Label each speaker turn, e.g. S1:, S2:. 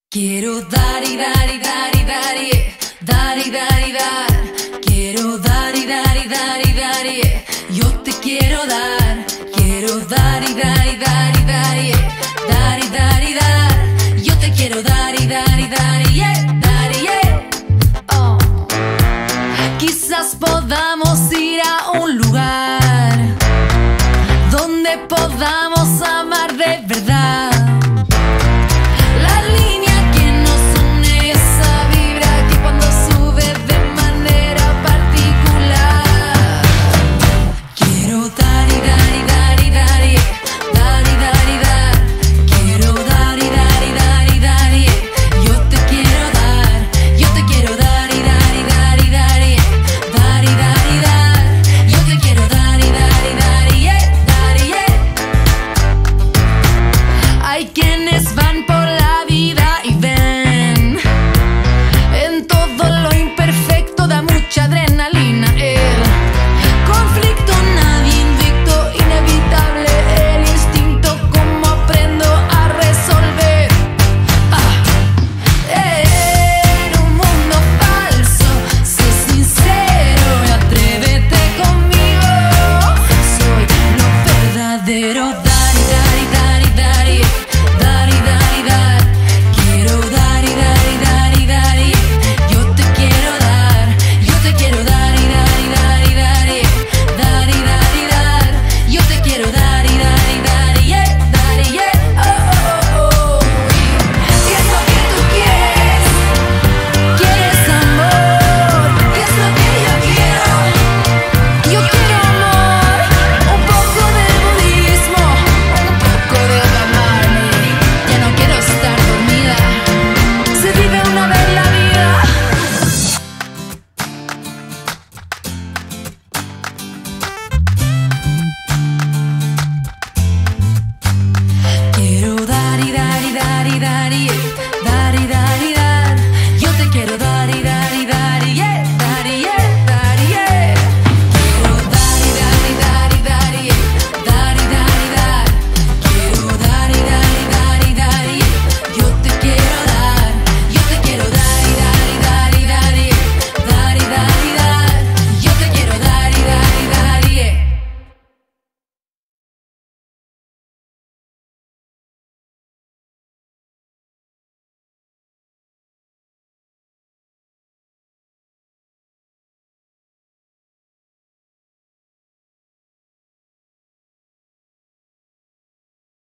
S1: Quiero dar y dar y dar y dar y dar y dar y dar. Quiero dar y dar y dar y dar y yo te quiero dar. Quiero dar y dar y dar y dar y dar y dar y dar. Yo te quiero dar y dar y dar y